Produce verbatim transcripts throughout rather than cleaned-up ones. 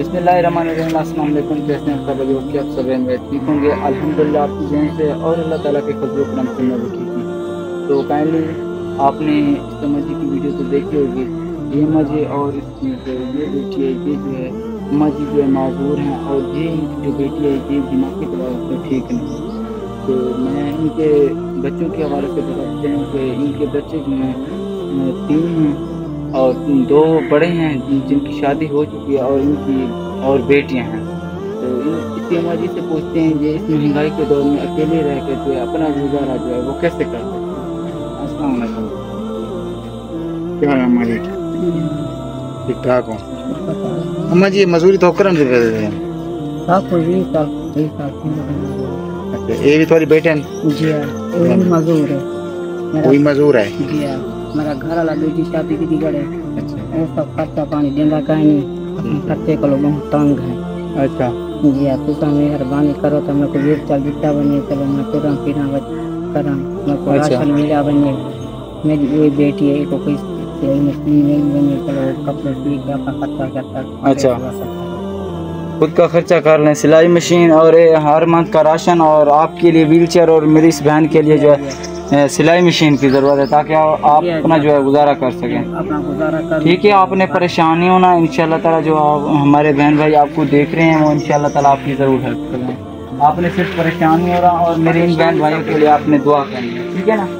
बिस्मिल्लाहिर्रहमानिर्रहीम। अस्सलाम वालेकुम। कैसे हैं सब लोग? कि आप सब में ठीक होंगे अल्हम्दुलिल्लाह आपकी दुआ से और अल्लाह ताला के फजल करम से मैं भी ठीक हूँ। तो काइंडली आपने इस अम्मा जी की वीडियो तो देखी होगी। ये अम्मा जी और इसमें जो ये बेटी है ये जो है अम्मा जी जो है माजूर हैं और ये इनकी जो बेटी है ये दिमागी तौर पर ठीक नहीं। तो मैं इनके बच्चों के हवाले से बताते हैं कि इनके बच्चे जो हैं तीन हैं और दो बड़े हैं जिनकी शादी हो चुकी है और इनकी और बेटियां हैं। तो इसी अम्मा जी से पूछते हैं कि इस महंगाई के दौर में अकेले रह कर जो है अपना गुजारा जो है वो कैसे कर सकते हैं। अस्सलाम वालेकुम। क्या है अम्मा जी? ठीक ठाक हो अम्मा जी? मजदूरी तो करम से कर रहे हैं। अच्छा, ये भी तुम्हारी बेटे हैं? जी हाँ, ये भी मजदूर है। कोई मजदूर है? जी हाँ, मेरा घर वाला बेटी शादी की गड़े। अच्छा, ये सब खर्चा पानी देंगा कहीं नहीं, खर्चे को लोग बहुत तंग है। अच्छा जी हाँ, तू मेहरबानी करो तो मेरे को ये चल जितना बनिए चलो मैं तुरंत पीना करम मेरे को राशन मिला बनिए। मेरी ये बेटी है को कोई मशीन नहीं बनी चलो कपड़े सी के अपना खर्चा करता। अच्छा, खुद का खर्चा कर लें, सिलाई मशीन और हर मंथ का राशन और आपके लिए व्हील चेयर और मेरी इस बहन के लिए जो है सिलाई मशीन की ज़रूरत है ताकि आप अपना जो है गुजारा कर सकें। अपना गुजारा कर ठीक है, आपने परेशानी हो ना इंशाल्लाह ताला जो आप हमारे बहन भाई आपको देख रहे हैं वो इंशाल्लाह ताला आपकी ज़रूर हेल्प करेंगे। आपने सिर्फ परेशानी हो रहा और मेरे इन बहन भाइयों के लिए आपने दुआ करनी है, ठीक है ना।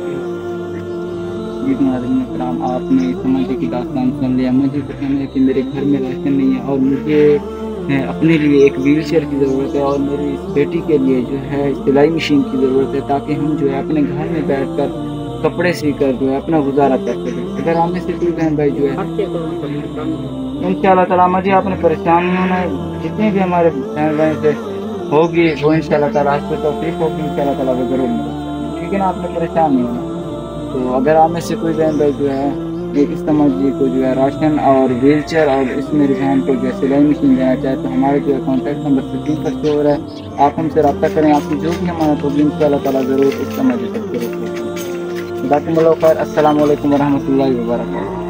नाज़रीन, आपने समझ की दास्तान सुन लिया। मुझे तो कहना है कि मेरे घर में राशन नहीं है और मुझे अपने लिए एक व्हील चेयर की ज़रूरत है और मेरी इस बेटी के लिए जो है सिलाई मशीन की ज़रूरत है ताकि हम जो है अपने घर में बैठकर कपड़े सी कर जो है अपना गुजारा कर सकें। अगर आप में से कोई बहन भाई जो है इंशाल्लाह ताला मुझे आपने परेशानी होना जितने भी हमारे बहन भाई से होगी वो इंशाल्लाह ताला आज से तौफीक होगी इंशाल्लाह ताला वो ज़रूर मिलेगा, ठीक है ना। आपने परेशान नहीं होना। तो अगर आप में से कोई बहन भाई जो है इस समझ जी को जो है राशन और व्हील चेयर और इस मेरी बहन को जो है सिलाई मशीन देना चाहे तो हमारे जो है कॉन्टैक्ट नंबर स्क्रीन पर शो हो रहा है, आप हमसे रब्ता करें। आपकी जो भी हमारा प्रॉब्लम इंशाल्लाह ताला ज़रूर इस समझ सकते हैं। बाकी खैर, अस्सलाम वालेकुम व रहमतुल्लाहि व बरकातहू।